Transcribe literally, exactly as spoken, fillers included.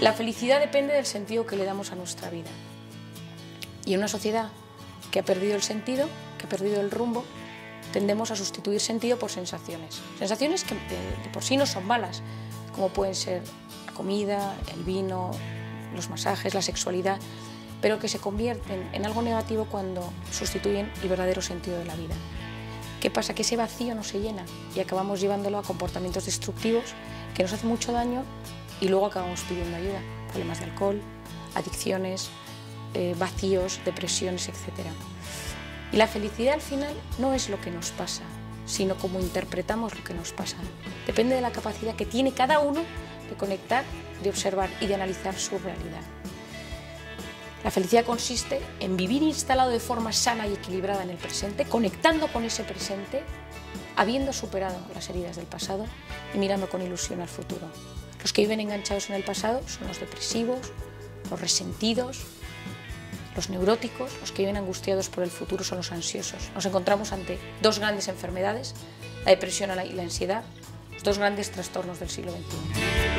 La felicidad depende del sentido que le damos a nuestra vida. Y en una sociedad que ha perdido el sentido, que ha perdido el rumbo, tendemos a sustituir sentido por sensaciones. Sensaciones que de por sí no son malas, como pueden ser la comida, el vino, los masajes, la sexualidad, pero que se convierten en algo negativo cuando sustituyen el verdadero sentido de la vida. ¿Qué pasa? Que ese vacío no se llena y acabamos llevándolo a comportamientos destructivos que nos hacen mucho daño y luego acabamos pidiendo ayuda. Problemas de alcohol, adicciones, eh, vacíos, depresiones, etcétera. Y la felicidad al final no es lo que nos pasa, sino cómo interpretamos lo que nos pasa. Depende de la capacidad que tiene cada uno de conectar, de observar y de analizar su realidad. La felicidad consiste en vivir instalado de forma sana y equilibrada en el presente, conectando con ese presente, habiendo superado las heridas del pasado y mirando con ilusión al futuro. Los que viven enganchados en el pasado son los depresivos, los resentidos, los neuróticos. Los que viven angustiados por el futuro son los ansiosos. Nos encontramos ante dos grandes enfermedades, la depresión y la ansiedad, los dos grandes trastornos del siglo veintiuno.